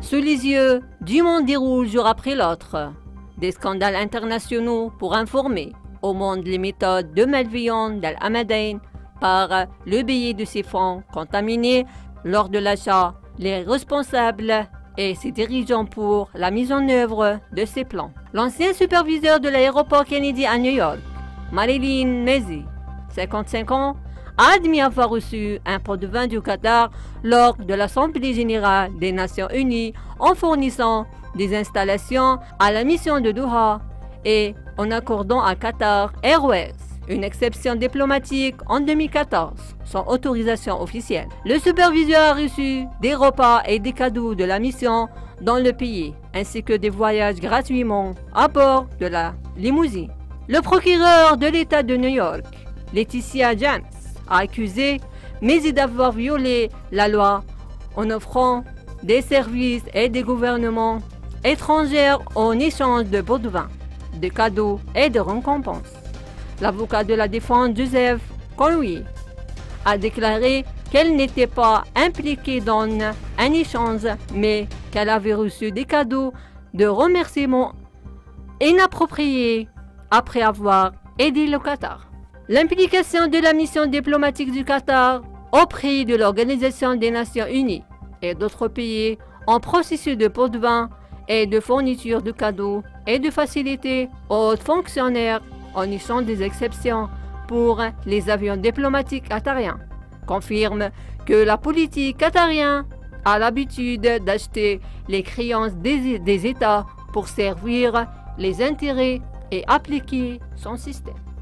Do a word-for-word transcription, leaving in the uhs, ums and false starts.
Sous les yeux du monde déroule jour après l'autre des scandales internationaux pour informer au monde les méthodes de malveillance d'Al-Hamadain par le biais de ses fonds contaminés lors de l'achat, les responsables et ses dirigeants pour la mise en œuvre de ces plans. L'ancien superviseur de l'aéroport Kennedy à New York, Marilyn Maisy, cinquante-cinq ans, a admis avoir reçu un pot de vin du Qatar lors de l'Assemblée générale des Nations unies en fournissant des installations à la mission de Doha et en accordant à Qatar Airways une exception diplomatique en deux mille quatorze, sans autorisation officielle. Le superviseur a reçu des repas et des cadeaux de la mission dans le pays, ainsi que des voyages gratuitement à bord de la limousine. Le procureur de l'État de New York, Laetitia James, a accusé Maisy d'avoir violé la loi en offrant des services et des gouvernements étrangers en échange de pots de vin, de cadeaux et de récompenses. L'avocat de la défense, Joseph Conway, a déclaré qu'elle n'était pas impliquée dans un échange, mais qu'elle avait reçu des cadeaux de remerciements inappropriés après avoir aidé le Qatar. L'implication de la mission diplomatique du Qatar auprès de l'Organisation des Nations Unies et d'autres pays en processus de pots de vin et de fourniture de cadeaux et de facilités aux fonctionnaires en échange des exceptions pour les avions diplomatiques qatariens, confirme que la politique qatarienne a l'habitude d'acheter les créances des, des États pour servir les intérêts et appliquer son système.